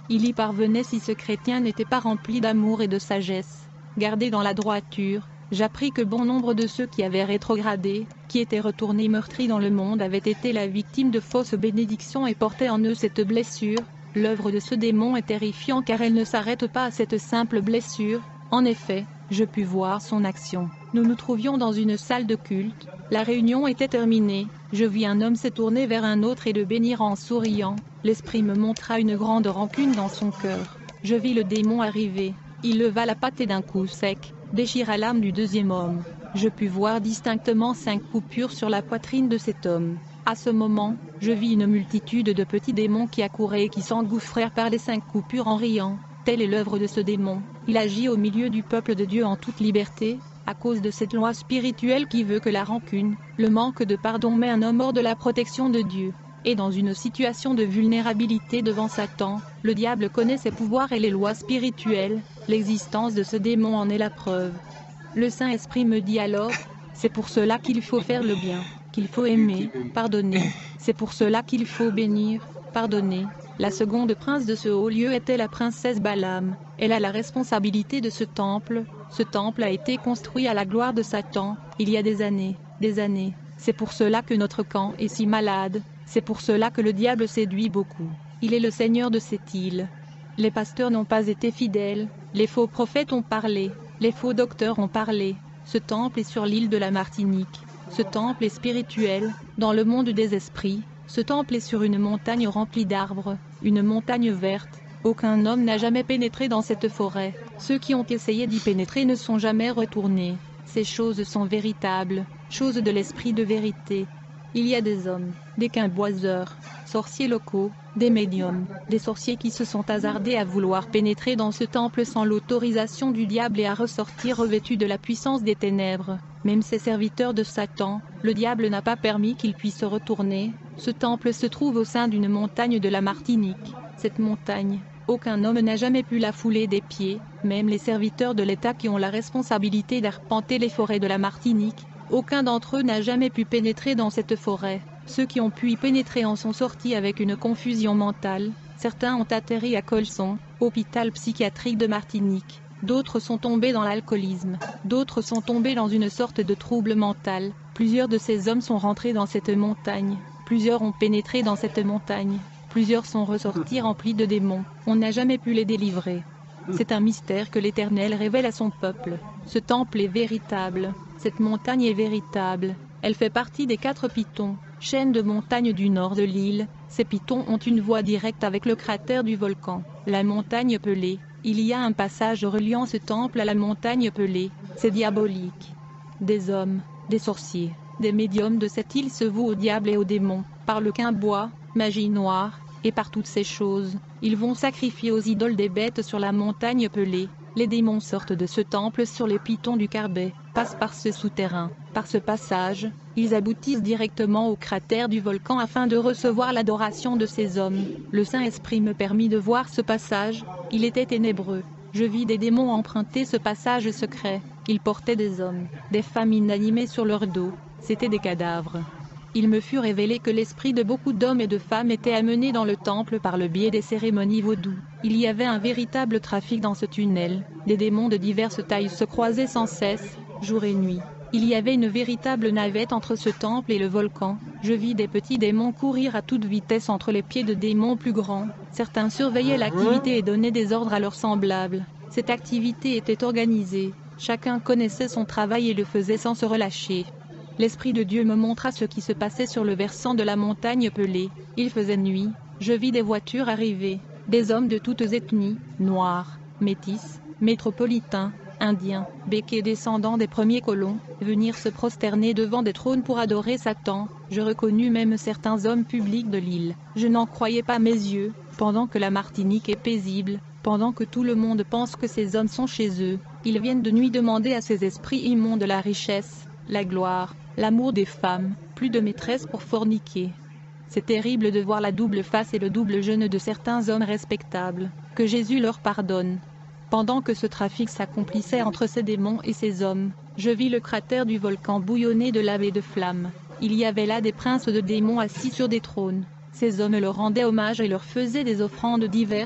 Il y parvenait si ce chrétien n'était pas rempli d'amour et de sagesse. Gardé dans la droiture, j'appris que bon nombre de ceux qui avaient rétrogradé, qui étaient retournés meurtris dans le monde avaient été la victime de fausses bénédictions et portaient en eux cette blessure. L'œuvre de ce démon est terrifiante car elle ne s'arrête pas à cette simple blessure. En effet, je pus voir son action. Nous nous trouvions dans une salle de culte. La réunion était terminée. Je vis un homme se tourner vers un autre et le bénir en souriant. L'esprit me montra une grande rancune dans son cœur. Je vis le démon arriver. Il leva la patte et d'un coup sec, déchira l'âme du deuxième homme. Je pus voir distinctement 5 coupures sur la poitrine de cet homme. À ce moment, je vis une multitude de petits démons qui accouraient et qui s'engouffrèrent par les 5 coupures en riant. Telle est l'œuvre de ce démon. Il agit au milieu du peuple de Dieu en toute liberté, à cause de cette loi spirituelle qui veut que la rancune, le manque de pardon met un homme hors de la protection de Dieu. Et dans une situation de vulnérabilité devant Satan, le diable connaît ses pouvoirs et les lois spirituelles. L'existence de ce démon en est la preuve. Le Saint-Esprit me dit alors, c'est pour cela qu'il faut faire le bien, qu'il faut aimer, pardonner. C'est pour cela qu'il faut bénir, pardonner. La seconde prince de ce haut lieu était la princesse Balaam. Elle a la responsabilité de ce temple. Ce temple a été construit à la gloire de Satan, il y a des années, des années. C'est pour cela que notre camp est si malade. C'est pour cela que le diable séduit beaucoup. Il est le seigneur de cette île. Les pasteurs n'ont pas été fidèles. Les faux prophètes ont parlé. Les faux docteurs ont parlé. Ce temple est sur l'île de la Martinique. Ce temple est spirituel, dans le monde des esprits. Ce temple est sur une montagne remplie d'arbres, une montagne verte. Aucun homme n'a jamais pénétré dans cette forêt. Ceux qui ont essayé d'y pénétrer ne sont jamais retournés. Ces choses sont véritables, choses de l'esprit de vérité. Il y a des hommes, des quimboiseurs, sorciers locaux, des médiums, des sorciers qui se sont hasardés à vouloir pénétrer dans ce temple sans l'autorisation du diable et à ressortir revêtus de la puissance des ténèbres. Même ces serviteurs de Satan, le diable n'a pas permis qu'ils puissent retourner. Ce temple se trouve au sein d'une montagne de la Martinique. Cette montagne, aucun homme n'a jamais pu la fouler des pieds, même les serviteurs de l'État qui ont la responsabilité d'arpenter les forêts de la Martinique. Aucun d'entre eux n'a jamais pu pénétrer dans cette forêt. Ceux qui ont pu y pénétrer en sont sortis avec une confusion mentale. Certains ont atterri à Colson, hôpital psychiatrique de Martinique. D'autres sont tombés dans l'alcoolisme. D'autres sont tombés dans une sorte de trouble mental. Plusieurs de ces hommes sont rentrés dans cette montagne. Plusieurs ont pénétré dans cette montagne. Plusieurs sont ressortis remplis de démons. On n'a jamais pu les délivrer. C'est un mystère que l'Éternel révèle à son peuple. Ce temple est véritable. Cette montagne est véritable. Elle fait partie des 4 pitons, chaînes de montagnes du nord de l'île. Ces pitons ont une voie directe avec le cratère du volcan, la montagne Pelée. Il y a un passage reliant ce temple à la montagne Pelée. C'est diabolique. Des hommes, des sorciers, des médiums de cette île se vouent au diable et aux démons, par le quimbois, magie noire, et par toutes ces choses. Ils vont sacrifier aux idoles des bêtes sur la montagne Pelée. Les démons sortent de ce temple sur les pitons du Carbet, passent par ce souterrain, par ce passage, ils aboutissent directement au cratère du volcan afin de recevoir l'adoration de ces hommes. Le Saint-Esprit me permit de voir ce passage, il était ténébreux. Je vis des démons emprunter ce passage secret. Ils portaient des hommes, des femmes inanimées sur leur dos, c'étaient des cadavres. Il me fut révélé que l'esprit de beaucoup d'hommes et de femmes était amené dans le temple par le biais des cérémonies vaudou. Il y avait un véritable trafic dans ce tunnel. Des démons de diverses tailles se croisaient sans cesse, jour et nuit. Il y avait une véritable navette entre ce temple et le volcan. Je vis des petits démons courir à toute vitesse entre les pieds de démons plus grands. Certains surveillaient l'activité et donnaient des ordres à leurs semblables. Cette activité était organisée. Chacun connaissait son travail et le faisait sans se relâcher. L'Esprit de Dieu me montra ce qui se passait sur le versant de la montagne Pelée. Il faisait nuit, je vis des voitures arriver, des hommes de toutes ethnies, noirs, métis, métropolitains, indiens, béquets descendants des premiers colons, venir se prosterner devant des trônes pour adorer Satan. Je reconnus même certains hommes publics de l'île. Je n'en croyais pas mes yeux, pendant que la Martinique est paisible, pendant que tout le monde pense que ces hommes sont chez eux, ils viennent de nuit demander à ces esprits immondes la richesse, la gloire, l'amour des femmes, plus de maîtresses pour forniquer. C'est terrible de voir la double face et le double jeûne de certains hommes respectables, que Jésus leur pardonne. Pendant que ce trafic s'accomplissait entre ces démons et ces hommes, je vis le cratère du volcan bouillonner de lave et de flammes. Il y avait là des princes de démons assis sur des trônes. Ces hommes leur rendaient hommage et leur faisaient des offrandes diverses.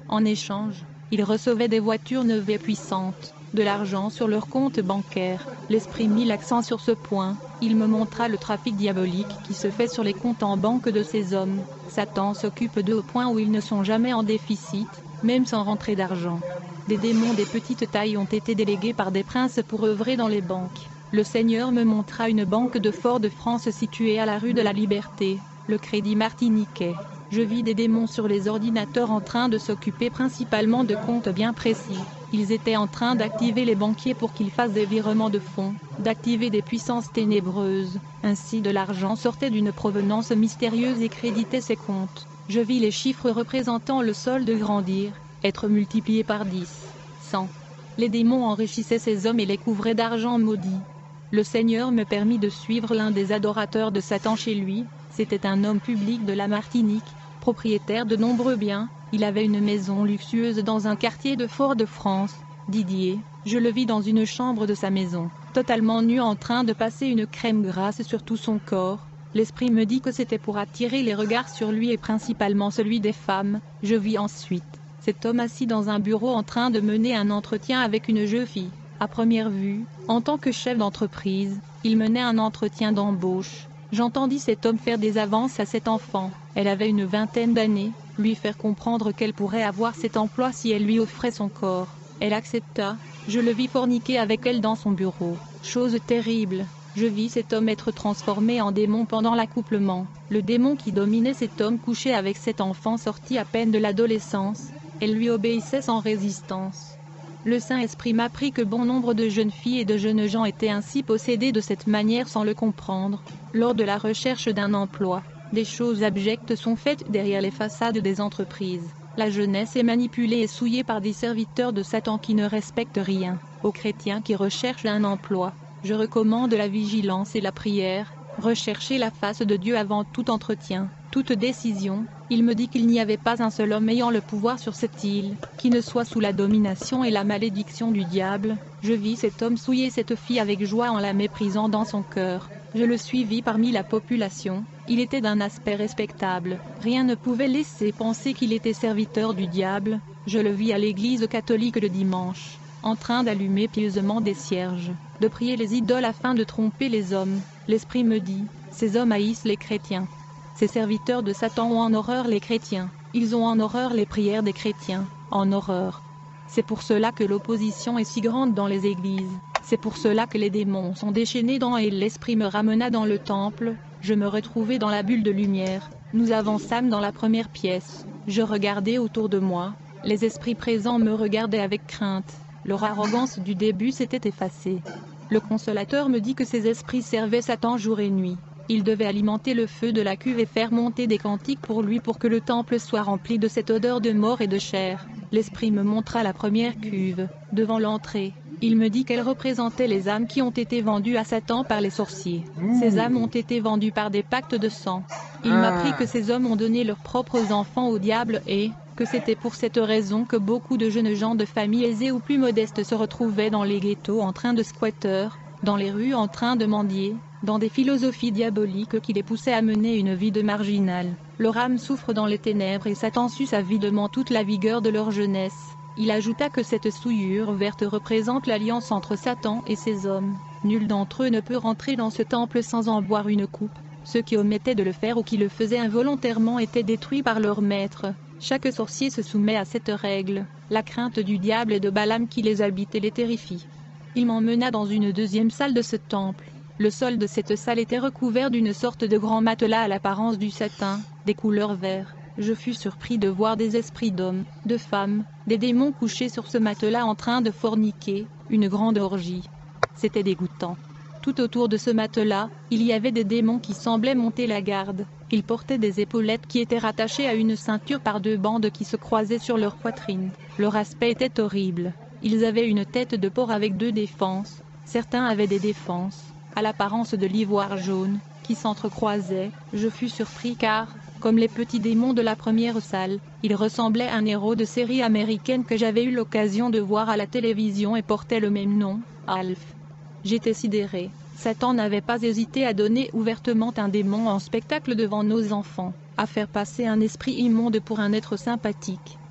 En échange, ils recevaient des voitures neuves et puissantes, de l'argent sur leur compte bancaire. L'esprit mit l'accent sur ce point. Il me montra le trafic diabolique qui se fait sur les comptes en banque de ces hommes. Satan s'occupe d'eux au point où ils ne sont jamais en déficit, même sans rentrer d'argent. Des démons des petites tailles ont été délégués par des princes pour œuvrer dans les banques. Le Seigneur me montra une banque de Fort-de-France située à la rue de la Liberté, le Crédit Martiniquais. Je vis des démons sur les ordinateurs en train de s'occuper principalement de comptes bien précis. Ils étaient en train d'activer les banquiers pour qu'ils fassent des virements de fonds, d'activer des puissances ténébreuses. Ainsi de l'argent sortait d'une provenance mystérieuse et créditait ces comptes. Je vis les chiffres représentant le solde grandir, être multipliés par 10, 100. Les démons enrichissaient ces hommes et les couvraient d'argent maudit. Le Seigneur me permit de suivre l'un des adorateurs de Satan chez lui. C'était un homme public de la Martinique, propriétaire de nombreux biens. Il avait une maison luxueuse dans un quartier de Fort-de-France. Didier, je le vis dans une chambre de sa maison, totalement nu en train de passer une crème grasse sur tout son corps. L'esprit me dit que c'était pour attirer les regards sur lui et principalement celui des femmes. Je vis ensuite cet homme assis dans un bureau en train de mener un entretien avec une jeune fille. À première vue, en tant que chef d'entreprise, il menait un entretien d'embauche. J'entendis cet homme faire des avances à cet enfant. Elle avait une vingtaine d'années, lui faire comprendre qu'elle pourrait avoir cet emploi si elle lui offrait son corps. Elle accepta. Je le vis forniquer avec elle dans son bureau. Chose terrible. Je vis cet homme être transformé en démon pendant l'accouplement. Le démon qui dominait cet homme couchait avec cet enfant sorti à peine de l'adolescence. Elle lui obéissait sans résistance. Le Saint-Esprit m'apprit que bon nombre de jeunes filles et de jeunes gens étaient ainsi possédés de cette manière sans le comprendre. Lors de la recherche d'un emploi, des choses abjectes sont faites derrière les façades des entreprises. La jeunesse est manipulée et souillée par des serviteurs de Satan qui ne respectent rien. Aux chrétiens qui recherchent un emploi, je recommande la vigilance et la prière. Recherchez la face de Dieu avant tout entretien, toute décision. Il me dit qu'il n'y avait pas un seul homme ayant le pouvoir sur cette île, qui ne soit sous la domination et la malédiction du diable. Je vis cet homme souiller cette fille avec joie en la méprisant dans son cœur. Je le suivis parmi la population. Il était d'un aspect respectable. Rien ne pouvait laisser penser qu'il était serviteur du diable. Je le vis à l'église catholique le dimanche, en train d'allumer pieusement des cierges, de prier les idoles afin de tromper les hommes. L'esprit me dit, ces hommes haïssent les chrétiens. Ces serviteurs de Satan ont en horreur les chrétiens. Ils ont en horreur les prières des chrétiens. En horreur. C'est pour cela que l'opposition est si grande dans les églises. C'est pour cela que les démons sont déchaînés dans et l'esprit me ramena dans le temple. Je me retrouvai dans la bulle de lumière. Nous avançâmes dans la première pièce. Je regardais autour de moi. Les esprits présents me regardaient avec crainte. Leur arrogance du début s'était effacée. Le consolateur me dit que ces esprits servaient Satan jour et nuit. Il devait alimenter le feu de la cuve et faire monter des cantiques pour lui pour que le temple soit rempli de cette odeur de mort et de chair. L'esprit me montra la première cuve, devant l'entrée. Il me dit qu'elle représentait les âmes qui ont été vendues à Satan par les sorciers. Ces âmes ont été vendues par des pactes de sang. Il m'apprit que ces hommes ont donné leurs propres enfants au diable et que c'était pour cette raison que beaucoup de jeunes gens de familles aisées ou plus modestes se retrouvaient dans les ghettos en train de squatteurs, dans les rues en train de mendier, dans des philosophies diaboliques qui les poussaient à mener une vie de marginal. Leur âme souffre dans les ténèbres et Satan suce avidement toute la vigueur de leur jeunesse. Il ajouta que cette souillure verte représente l'alliance entre Satan et ses hommes. Nul d'entre eux ne peut rentrer dans ce temple sans en boire une coupe. Ceux qui omettaient de le faire ou qui le faisaient involontairement étaient détruits par leur maître. Chaque sorcier se soumet à cette règle. La crainte du diable et de Balaam qui les habitait les terrifie. Il m'emmena dans une deuxième salle de ce temple. Le sol de cette salle était recouvert d'une sorte de grand matelas à l'apparence du satin, des couleurs vert. Je fus surpris de voir des esprits d'hommes, de femmes, des démons couchés sur ce matelas en train de forniquer, une grande orgie. C'était dégoûtant. Tout autour de ce matelas, il y avait des démons qui semblaient monter la garde. Ils portaient des épaulettes qui étaient rattachées à une ceinture par deux bandes qui se croisaient sur leur poitrine. Leur aspect était horrible. Ils avaient une tête de porc avec deux défenses. Certains avaient des défenses, à l'apparence de l'ivoire jaune, qui s'entrecroisaient. Je fus surpris car, comme les petits démons de la première salle, il ressemblait à un héros de série américaine que j'avais eu l'occasion de voir à la télévision et portait le même nom, Alf. J'étais sidéré. Satan n'avait pas hésité à donner ouvertement un démon en spectacle devant nos enfants, à faire passer un esprit immonde pour un être sympathique.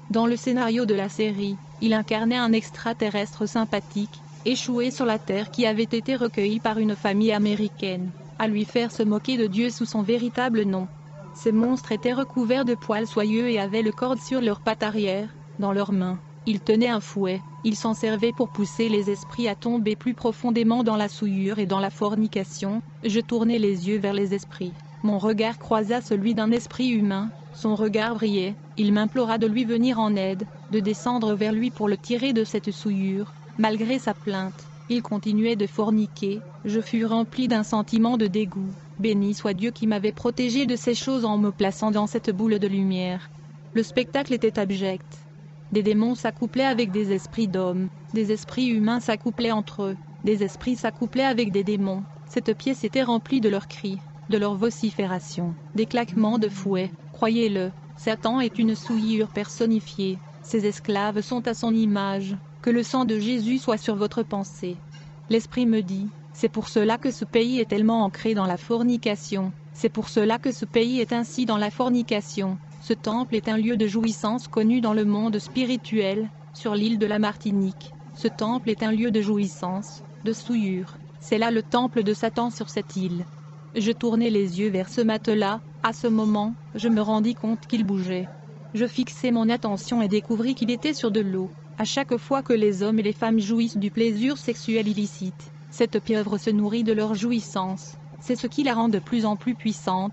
Dans le scénario de la série, il incarnait un extraterrestre sympathique, échoué sur la Terre qui avait été recueilli par une famille américaine, à lui faire se moquer de Dieu sous son véritable nom. Ces monstres étaient recouverts de poils soyeux et avaient le corde sur leurs pattes arrière, dans leurs mains. Ils tenaient un fouet, ils s'en servaient pour pousser les esprits à tomber plus profondément dans la souillure et dans la fornication. Je tournai les yeux vers les esprits. Mon regard croisa celui d'un esprit humain, son regard brillait, il m'implora de lui venir en aide, de descendre vers lui pour le tirer de cette souillure. Malgré sa plainte, il continuait de forniquer, je fus rempli d'un sentiment de dégoût. Béni soit Dieu qui m'avait protégé de ces choses en me plaçant dans cette boule de lumière. Le spectacle était abject. Des démons s'accouplaient avec des esprits d'hommes, des esprits humains s'accouplaient entre eux, des esprits s'accouplaient avec des démons. Cette pièce était remplie de leurs cris, de leurs vociférations, des claquements de fouet. Croyez-le, Satan est une souillure personnifiée, ses esclaves sont à son image. Que le sang de Jésus soit sur votre pensée. L'Esprit me dit, c'est pour cela que ce pays est tellement ancré dans la fornication, c'est pour cela que ce pays est ainsi dans la fornication. Ce temple est un lieu de jouissance connu dans le monde spirituel, sur l'île de la Martinique. Ce temple est un lieu de jouissance, de souillure. C'est là le temple de Satan sur cette île. Je tournai les yeux vers ce matelas, à ce moment, je me rendis compte qu'il bougeait. Je fixai mon attention et découvris qu'il était sur de l'eau. À chaque fois que les hommes et les femmes jouissent du plaisir sexuel illicite, cette pieuvre se nourrit de leur jouissance. C'est ce qui la rend de plus en plus puissante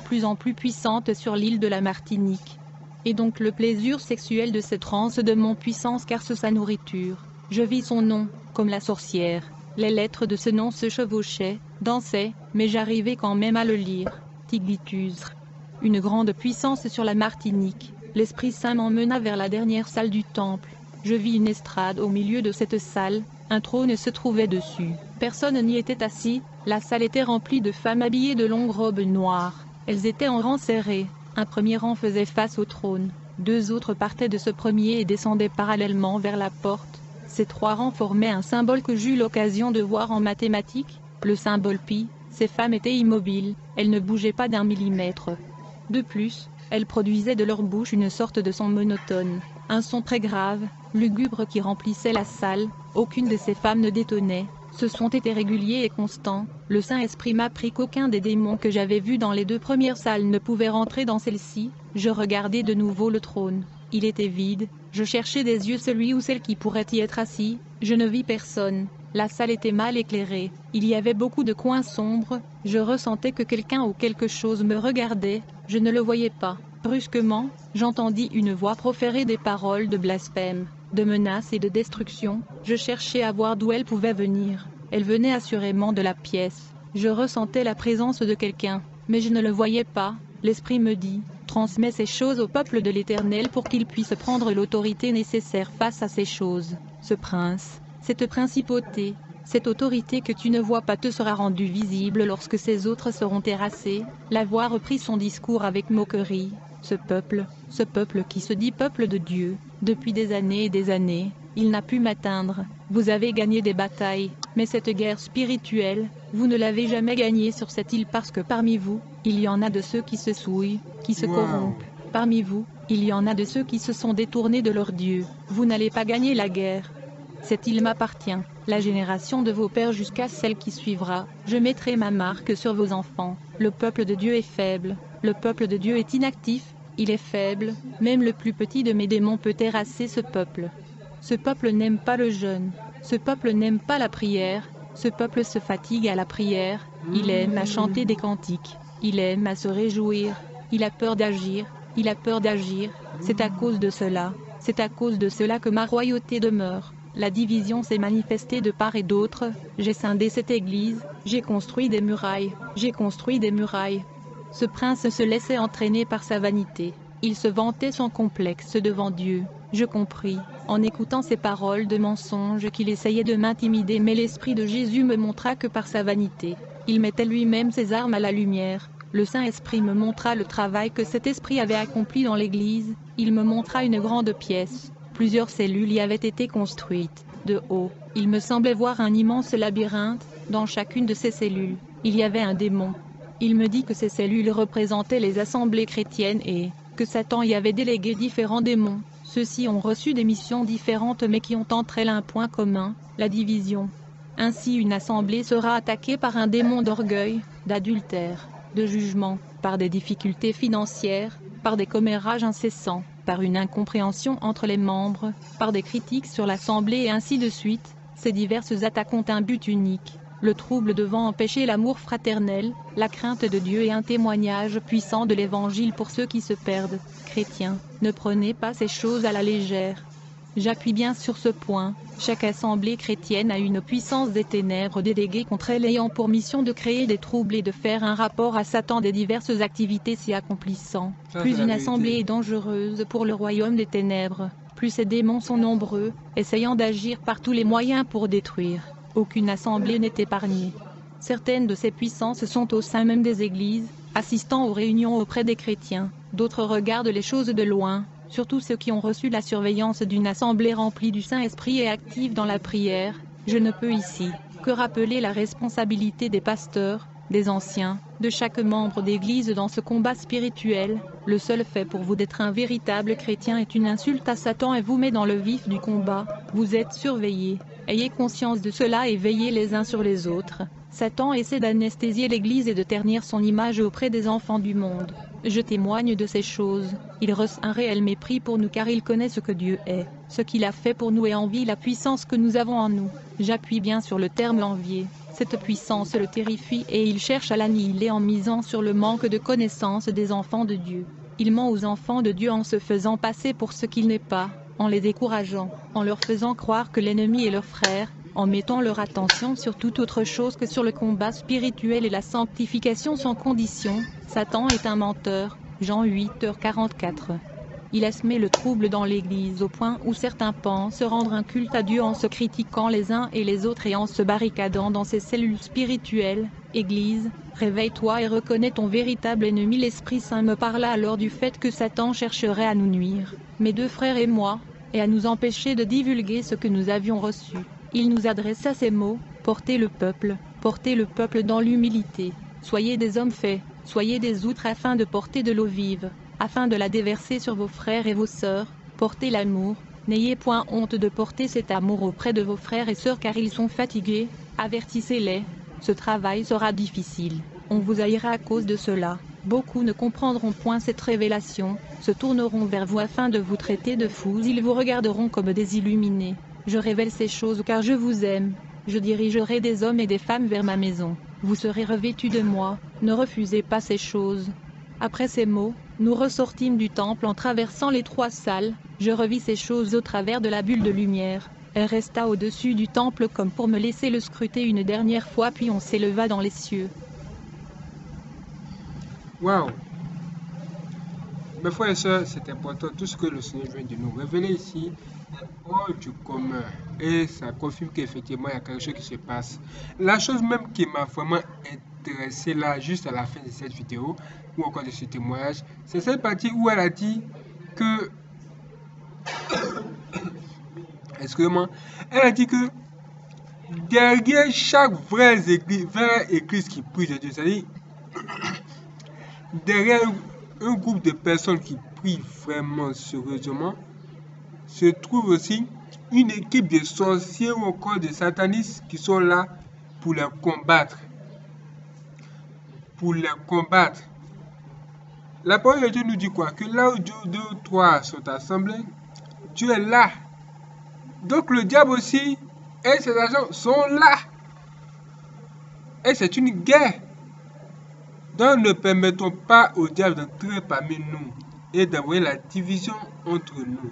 sur l'île de la Martinique. Et donc le plaisir sexuel de cette transe de mon puissance carce sa nourriture. Je vis son nom, comme la sorcière. Les lettres de ce nom se chevauchaient, dansaient, mais j'arrivais quand même à le lire. Tiglitus. Une grande puissance sur la Martinique. L'Esprit Saint m'emmena vers la dernière salle du temple. Je vis une estrade au milieu de cette salle, un trône se trouvait dessus. Personne n'y était assis, la salle était remplie de femmes habillées de longues robes noires. Elles étaient en rang serré. Un premier rang faisait face au trône. 2 autres partaient de ce premier et descendaient parallèlement vers la porte. Ces 3 rangs formaient un symbole que j'eus l'occasion de voir en mathématiques, le symbole pi. Ces femmes étaient immobiles, elles ne bougeaient pas d'1 millimètre. De plus, elles produisaient de leur bouche une sorte de son monotone, un son très grave, lugubre qui remplissait la salle. Aucune de ces femmes ne détonnait. Ce son était régulier et constant. Le Saint-Esprit m'apprit qu'aucun des démons que j'avais vus dans les 2 premières salles ne pouvait rentrer dans celle-ci. Je regardai de nouveau le trône. Il était vide. Je cherchai des yeux celui ou celle qui pourrait y être assis. Je ne vis personne. La salle était mal éclairée. Il y avait beaucoup de coins sombres. Je ressentais que quelqu'un ou quelque chose me regardait. Je ne le voyais pas. Brusquement, j'entendis une voix proférer des paroles de blasphème, de menaces et de destruction. Je cherchais à voir d'où elle pouvait venir. Elle venait assurément de la pièce. Je ressentais la présence de quelqu'un, mais je ne le voyais pas. L'Esprit me dit, transmets ces choses au peuple de l'Éternel pour qu'il puisse prendre l'autorité nécessaire face à ces choses. Ce prince, cette principauté, cette autorité que tu ne vois pas te sera rendue visible lorsque ces autres seront terrassés. La voix reprit son discours avec moquerie. Ce peuple qui se dit peuple de Dieu, depuis des années et des années, il n'a pu m'atteindre. Vous avez gagné des batailles, mais cette guerre spirituelle, vous ne l'avez jamais gagnée sur cette île parce que parmi vous, il y en a de ceux qui se souillent, qui se corrompent. Parmi vous, il y en a de ceux qui se sont détournés de leur Dieu. Vous n'allez pas gagner la guerre. Cette île m'appartient, la génération de vos pères jusqu'à celle qui suivra. Je mettrai ma marque sur vos enfants. Le peuple de Dieu est faible, le peuple de Dieu est inactif, il est faible, même le plus petit de mes démons peut terrasser ce peuple. Ce peuple n'aime pas le jeûne, ce peuple n'aime pas la prière, ce peuple se fatigue à la prière, il aime à chanter des cantiques, il aime à se réjouir, il a peur d'agir, c'est à cause de cela que ma royauté demeure. La division s'est manifestée de part et d'autre, j'ai scindé cette église, j'ai construit des murailles. Ce prince se laissait entraîner par sa vanité, il se vantait sans complexe devant Dieu. Je compris, en écoutant ces paroles de mensonge, qu'il essayait de m'intimider, mais l'Esprit de Jésus me montra que par sa vanité, il mettait lui-même ses armes à la lumière. Le Saint-Esprit me montra le travail que cet esprit avait accompli dans l'église, il me montra une grande pièce. Plusieurs cellules y avaient été construites. De haut, il me semblait voir un immense labyrinthe. Dans chacune de ces cellules, il y avait un démon. Il me dit que ces cellules représentaient les assemblées chrétiennes et que Satan y avait délégué différents démons. Ceux-ci ont reçu des missions différentes mais qui ont entre elles un point commun, la division. Ainsi une assemblée sera attaquée par un démon d'orgueil, d'adultère, de jugement, par des difficultés financières, par des commérages incessants, par une incompréhension entre les membres, par des critiques sur l'assemblée et ainsi de suite. Ces diverses attaques ont un but unique, le trouble devant empêcher l'amour fraternel, la crainte de Dieu et un témoignage puissant de l'Évangile pour ceux qui se perdent. Chrétiens, ne prenez pas ces choses à la légère. J'appuie bien sur ce point, chaque assemblée chrétienne a une puissance des ténèbres déléguée contre elle ayant pour mission de créer des troubles et de faire un rapport à Satan des diverses activités s'y accomplissant. Plus une assemblée est dangereuse pour le royaume des ténèbres, plus ces démons sont nombreux, essayant d'agir par tous les moyens pour détruire. Aucune assemblée n'est épargnée. Certaines de ces puissances sont au sein même des églises, assistant aux réunions auprès des chrétiens, d'autres regardent les choses de loin, surtout ceux qui ont reçu la surveillance d'une assemblée remplie du Saint-Esprit et active dans la prière. Je ne peux ici que rappeler la responsabilité des pasteurs, des anciens, de chaque membre d'église dans ce combat spirituel. Le seul fait pour vous d'être un véritable chrétien est une insulte à Satan et vous met dans le vif du combat. Vous êtes surveillés. Ayez conscience de cela et veillez les uns sur les autres. Satan essaie d'anesthésier l'Église et de ternir son image auprès des enfants du monde. Je témoigne de ces choses. Il ressent un réel mépris pour nous car il connaît ce que Dieu est, ce qu'il a fait pour nous et envie la puissance que nous avons en nous. J'appuie bien sur le terme envier. Cette puissance le terrifie et il cherche à l'annihiler en misant sur le manque de connaissance des enfants de Dieu. Il ment aux enfants de Dieu en se faisant passer pour ce qu'il n'est pas, en les décourageant, en leur faisant croire que l'ennemi est leur frère, en mettant leur attention sur toute autre chose que sur le combat spirituel et la sanctification sans condition. Satan est un menteur. Jean 8h44. Il a semé le trouble dans l'Église au point où certains pensent rendre un culte à Dieu en se critiquant les uns et les autres et en se barricadant dans ses cellules spirituelles. Église, réveille-toi et reconnais ton véritable ennemi. L'Esprit Saint me parla alors du fait que Satan chercherait à nous nuire, mes deux frères et moi, et à nous empêcher de divulguer ce que nous avions reçu. Il nous adressa ces mots, portez le peuple dans l'humilité, soyez des hommes faits, soyez des outres afin de porter de l'eau vive, afin de la déverser sur vos frères et vos sœurs, portez l'amour, n'ayez point honte de porter cet amour auprès de vos frères et sœurs car ils sont fatigués, avertissez-les, ce travail sera difficile, on vous haïra à cause de cela. Beaucoup ne comprendront point cette révélation, se tourneront vers vous afin de vous traiter de fous, ils vous regarderont comme des illuminés. Je révèle ces choses car je vous aime. Je dirigerai des hommes et des femmes vers ma maison. Vous serez revêtus de moi, ne refusez pas ces choses. Après ces mots, nous ressortîmes du temple en traversant les 3 salles. Je revis ces choses au travers de la bulle de lumière. Elle resta au-dessus du temple comme pour me laisser le scruter une dernière fois puis on s'éleva dans les cieux. Waouh! Mes frères et sœurs, c'est important, tout ce que le Seigneur vient de nous révéler ici est hors du commun et ça confirme qu'effectivement il y a quelque chose qui se passe. La chose même qui m'a vraiment intéressé là, juste à la fin de cette vidéo, ou encore de ce témoignage, c'est cette partie où elle a dit que, excusez-moi, elle a dit que derrière chaque vraie église qui prie de Dieu, c'est-à-dire derrière un groupe de personnes qui prient vraiment sérieusement, se trouve aussi une équipe de sorciers ou encore de satanistes qui sont là pour les combattre. Pour les combattre. La parole de Dieu nous dit quoi? Que là où 2 ou 3 sont assemblés, Dieu est là. Donc le diable aussi et ses agents sont là. Et c'est une guerre. Donc ne permettons pas au diable d'entrer parmi nous et d'envoyer la division entre nous.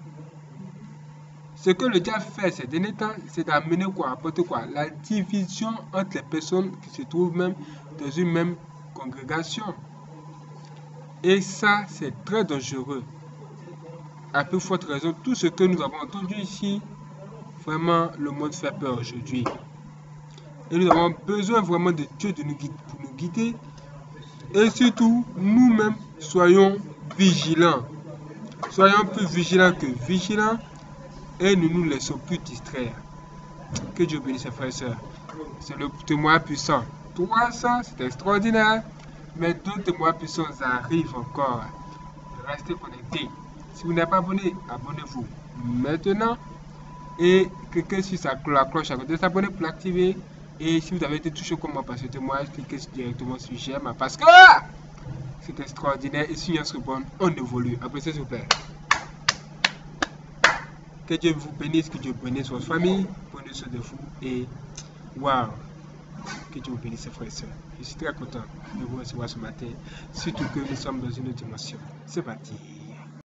Ce que le diable fait ces derniers temps, c'est d'amener quoi? Apporter quoi? La division entre les personnes qui se trouvent même dans une même congrégation. Et ça, c'est très dangereux. À plus forte raison, tout ce que nous avons entendu ici, vraiment, le monde fait peur aujourd'hui. Et nous avons besoin vraiment de Dieu de nous guider, pour nous guider. Et surtout, nous-mêmes, soyons vigilants. Soyons plus vigilants que vigilants. Et ne nous laissons plus distraire. Que Dieu bénisse ses frères et sœurs. C'est le témoin puissant. 300, c'est extraordinaire. Mais d'autres témoins puissants arrivent encore. Restez connectés. Si vous n'êtes pas abonné, abonnez-vous maintenant. Et cliquez sur la cloche à côté de s'abonner pour l'activer. Et si vous avez été touché comme moi par ce témoignage, cliquez directement sur j'aime parce que c'est extraordinaire. Et si on se bonne, on évolue. Appréciez s'il vous plaît. Que Dieu vous bénisse, que Dieu bénisse votre famille, prenez soin de vous et waouh, que Dieu vous bénisse frères et sœurs. Je suis très content de vous recevoir ce matin, surtout que nous sommes dans une autre dimension. C'est parti.